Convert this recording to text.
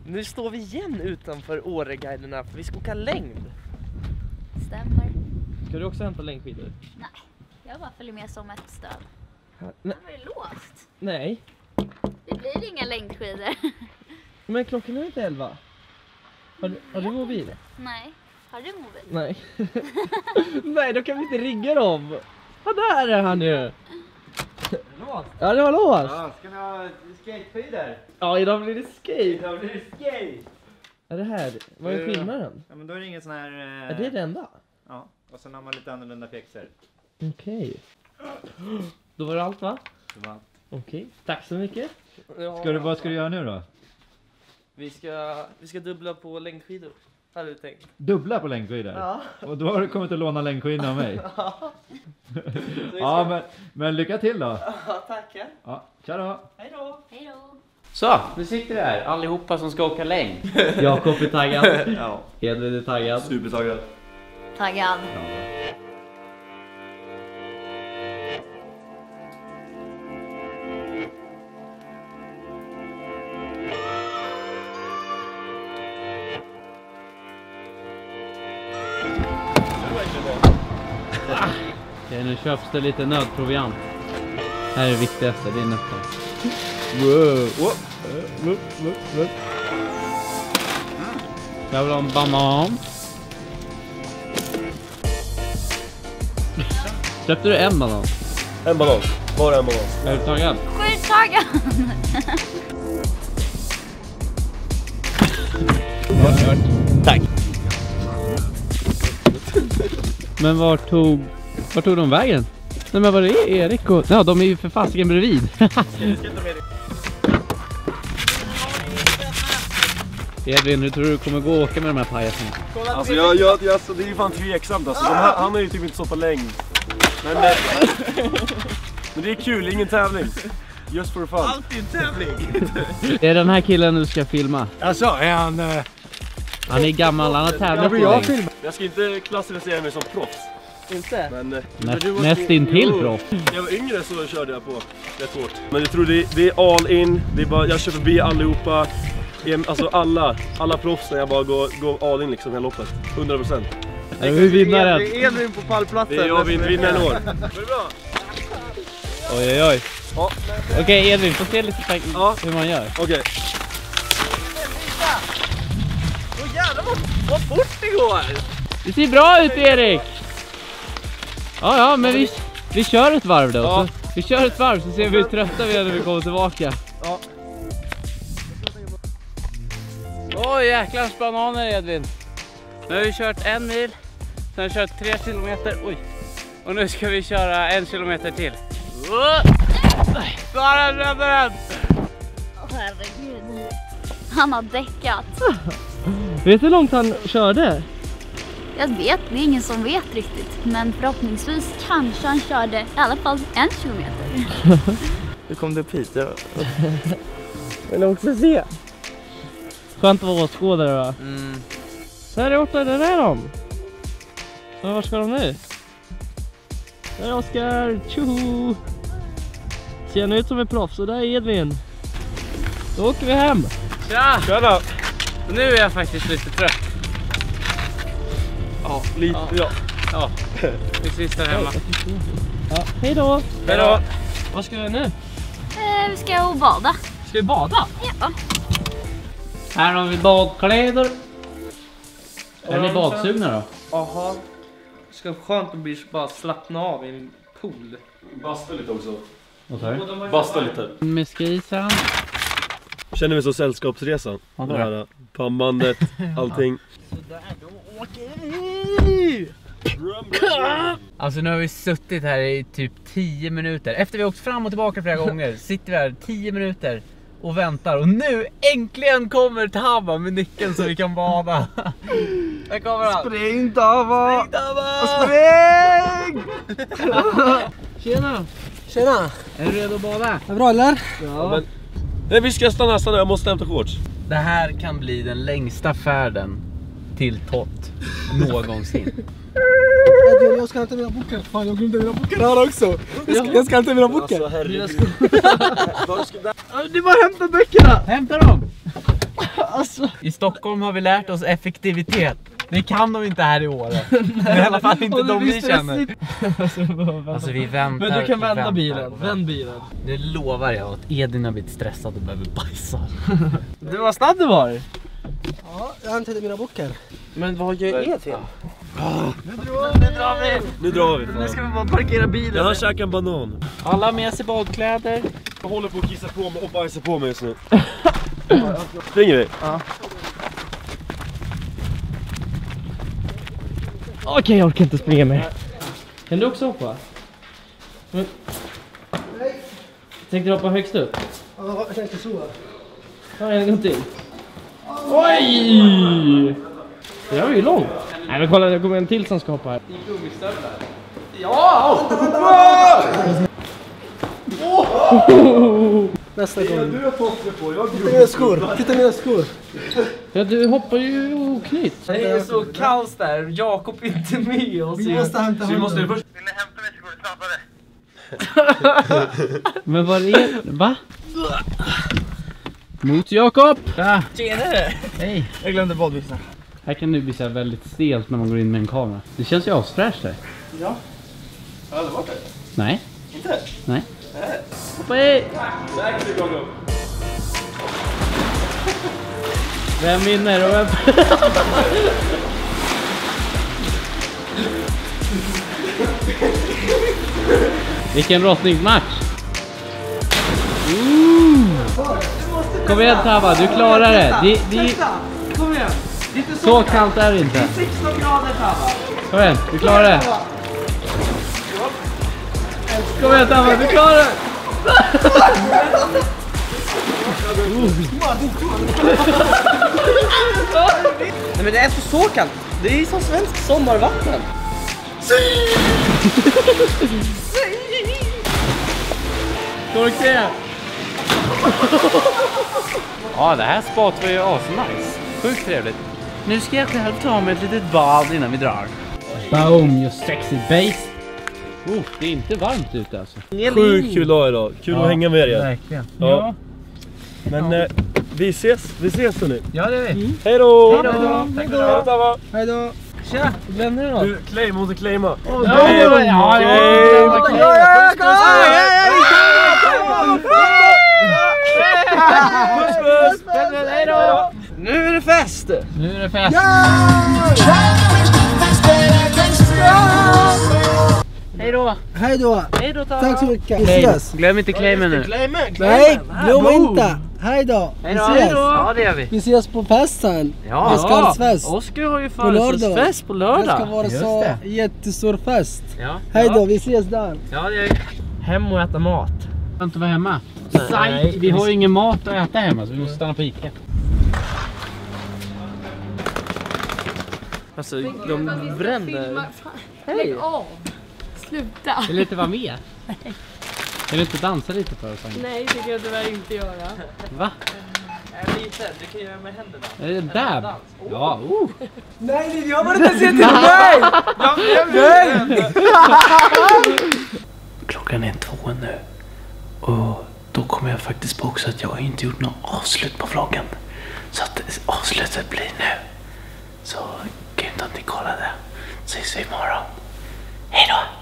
Nu står vi igen utanför Åreguiderna för vi ska åka längd. Stämmer. Ska du också hämta längdskidor? Nej, jag bara följer med som ett stöd. Nej. Det var låst. Nej. Det blir inga längdskidor. Men klockan är inte 11. Har du mobil? Nej. Har du mobil? Nej. Nej, då kan vi inte ringa dem. Ja, där är han ju. Låst? Ja, det var låst. Ja, ska ni ha skateskidor? Ja, idag blir det skate. Idag blir det skate. Är det här? Vad är skillnaden? Ja, men då är det ingen sån här... Är det det enda? Ja, och sen har man lite annorlunda pjäxor. Okej. Då var det allt, va? Det var allt. Okej, tack så mycket. Vad ska du göra nu då? Vi ska dubbla på längdskidor, hade du tänkt. Dubbla på längdskidor? Ja. Och då har du kommit att låna längdskidorna av mig? Ja, men lycka till då. Ja, tackar. Ja, tja då. Hej då. Hej då. Så, nu sitter vi här, allihopa som ska åka längd. Jakob är taggad. Ja. Edvin är taggad. Supertaggad. Taggad. Okej, nu köps det lite nödproviant. Här är det viktigaste, det är nötter. Jag vill ha en banan. Köpte du en banan? En banan. Bara en banan. Är du taggad? Sjukt taggad. Tack. Men vart tog de vägen? Nej, men vad är det? Erik och... Ja, de är ju för fasiken bredvid. Edvin, hur tror du kommer gå och åka med de här pajaserna? Alltså, alltså det är ju fan tveksamt alltså. Han har ju typ inte stått på längd. Men det är kul, ingen tävling. Just for fun. Alltid en tävling. Är den här killen du ska filma? Alltså, är han... Han är gammal, han har tävlat på längd. Jag ska inte klassificera mig som proffs. Inte? Men Näst intill proff. jag var yngre så körde jag på rätt hårt. Men jag tror det är all in. Det är bara, jag kör förbi allihopa. Alltså alla proffsen, jag bara går all in liksom hela loppet. 100%. Är vi vinnaren? Det är Edvin på pallplatsen. Det är jag vinner en år. Var det bra? Oj. Ja. Okej, Edvin, får se lite hur man gör. Okej. Åh jävlar vad fort det går! Det ser bra ut, Erik! Ja, men vi kör ett varv då. Ja. Så, vi kör ett varv så ser vi hur trötta vi är när vi kommer tillbaka. Ja. Åh, jäklar bananer, Edvin. Nu har vi kört 1 mil, sen har vi kört 3 kilometer. Oj. Och nu ska vi köra 1 kilometer till. Bara rädda den! Herregud. Han har däckat. Vet du hur långt han körde? Jag vet, det är ingen som vet riktigt. Men förhoppningsvis kanske han körde i alla fall 1 kilometer. Hur kom du upp hit? Vill också se. Skönt att vara åskådare va? Så här är Orta, där är de. Så var ska de nu? Där är Oskar, tjoho! Ser ut som en proffs och där är Edvin. Då åker vi hem. Tja! Tjena! Nu är jag faktiskt lite trött. Ja, lite, ja. Ja, precis där hemma. Ja, hej då! Hej då! Vad ska vi nu? Vi ska bada. Ska vi bada? Ja. Här har vi badkläder. Är ni badsugna då? Jaha. Det ska skönt att bli bara slappna av i en pool. Basta lite också. Vad sa du? Basta lite. Med skisen. Känner vi så sällskapsresan. Ja, det här pannbandet, allting. Sådär, då åker vi! Alltså nu har vi suttit här i typ 10 minuter. Efter vi åkt fram och tillbaka flera gånger sitter vi här 10 minuter och väntar. Och nu äntligen kommer Tava med nyckeln så vi kan bada. Här kommer han. Spring Tava! Spring Tava! Spring! Tjena! Tjena! Är du redo att bada? Är det bra eller? Ja. Men, nej, vi ska stanna, jag måste hämta shorts. Det här kan bli den längsta färden till Tott någonsin. Jag ska inte mina böcker. Fan, jag glömde mina böcker här också. Jag ska inte mina böcker. Alltså, herregud. Det är bara hämta böckerna. Hämta dem! Alltså. I Stockholm har vi lärt oss effektivitet. Det kan de inte här i Åre. I alla fall inte de vi känner. Alltså vi väntar. Men du kan vända bilen. Vänd bilen. Det lovar jag att Edin har blivit stressad och behöver bajsa. Du var snabb du var. Ja, jag har inte mina böcker. Men vad gör Edin? Nu drar vi. Nu ska vi bara parkera bilen. Jag har käkat en banan. Alla har med sig badkläder. Jag håller på att kissa på mig och bajsa på mig just nu. Springer vi? Ja. Okej, jag orkar inte springa med. Kan du också hoppa? Men... Nej. Tänkte du hoppa högst upp? Ja, jag tänkte så. Ja, en gång till. Oj! Det var ju långt. Nej, men kolla, det kommer en till som ska hoppa här. I gummistövlar. Ja! Nästa gång. Du har tofflor på, jag har Titta mina skor. Titta mina skor. Ja, du hoppar ju oknytt. Det är så kaos där. Jakob inte med oss. Vi måste hämta honom. måste först. Vill ni hämta mig så går det snabbare. Men vad är det? Va? Mot Jakob! Ja. Tjenare! Hej. Jag glömde badbyxorna. Här kan det bli så här väldigt stelt när man går in med en kamera. Det känns ju asfräscht där. Ja. Ja, det var det. Nej. Inte? Nej. Hoppa i! Vem vinner och vem... Vilken rottningsmatch! Kom igen Tabba, du klarar det! Kom igen. Så kallt är det inte. 16 grader Tabba. Kom igen, du klarar det! Kom igen Tabba, du klarar det! Nej men det är så kallt. Det är som svensk sommarvatten. Torka! Ja, det här spat var ju asnice. Sjukt trevligt. Nu ska jag själv ta mig ett litet bad innan vi drar. Boom, you sexy bass! Det är inte varmt ute alltså. Sjukt kul dag idag. Kul att hänga med er igen. Verkligen. Ja. Men vi ses nu. Ja, det är vi. Hej då! Hej då! Tack för det. Hej då. Tja, glömde du något? Du, claim, måste claima. Nu är det fest! Nu är det fest. Hej då! Hej då. Hej då, Tack så mycket. Vi ses. Glöm inte claimen nu. Nej, glöm inte. Hej då. Vi ses. Ja, det gör vi. Vi ses på festen. Ja. Oscarsfest. Oskar har ju På lördag. födelsedagsfest på Det lördag. ska vara Just så det. jättestor fest. Ja. Hej då, vi ses där. Ja, det gör vi. Hem och äta mat. Jag inte vara hemma. Nej. Vi har ju ingen mat att äta hemma så vi måste stanna på Ica. Alltså, de bränner. Lägg av. Sluta. Vill du inte vara med? Vill du inte dansa lite för oss? Nej, det kan jag tyvärr inte göra. Va? Lite, du kan göra med händerna. Är det dab? Ja, Nej, jag var inte se till mig! Nej! Klockan är 2 nu. Och då kommer jag faktiskt på också att jag inte gjort något avslut på vloggen. Så att avslutet blir nu. Så grymt att ni kollade. Så ses vi imorgon. Hej då!